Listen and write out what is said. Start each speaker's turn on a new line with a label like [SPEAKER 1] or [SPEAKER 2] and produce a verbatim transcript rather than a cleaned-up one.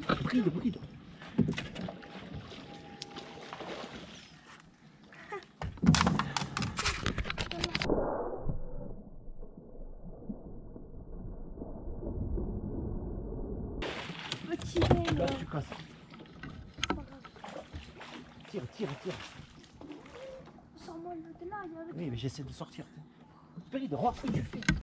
[SPEAKER 1] Bride, bride.
[SPEAKER 2] Petit bain,
[SPEAKER 1] Là,
[SPEAKER 2] là.
[SPEAKER 1] tu casses. Tire, tire, tire.
[SPEAKER 2] Sors-moi de là, il y a le
[SPEAKER 1] Oui, mais j'essaie de sortir. Bride, roi, que tu fais?